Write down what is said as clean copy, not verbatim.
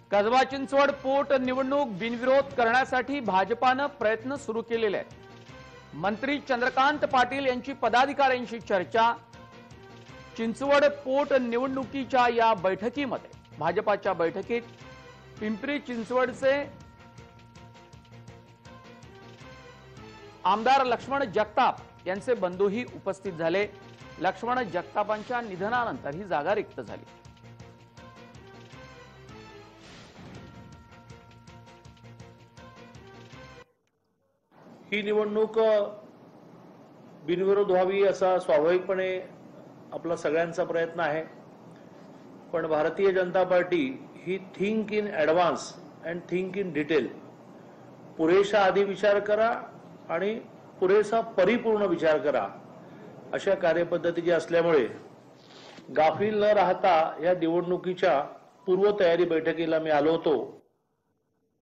कसबा चिंचवड पोट निवडणूक बिनविरोध करण्यासाठी भाजपाने प्रयत्न सुरू केलेले आहेत। मंत्री चंद्रकांत पाटील यांची पदाधिकाऱ्यांशी चर्चा। चिंचवड पोट निवडणुकीच्या या बैठकीमध्ये भाजपाच्या बैठकीत पिंपरी चिंचवडचे आमदार लक्ष्मण जगताप यांचे बंधूही उपस्थित झाले। लक्ष्मण जगतापांच्या निधनानंतर ही जागा रिक्त झाली। ही निवडणूक बिनविरोध व्हावी असा स्वाभाविकपणे आपला सगळ्यांचा प्रयत्न आहे, पण भारतीय जनता पार्टी ही think in advance and think in detail, पुरेसा आधी विचार करा आणि पुरेसा परिपूर्ण विचार करा अशा कार्यपद्धतीची असल्यामुळे गाफील न राहता या निवडणुकीच्या पूर्वतयारी बैठकीला मी आलो होतो।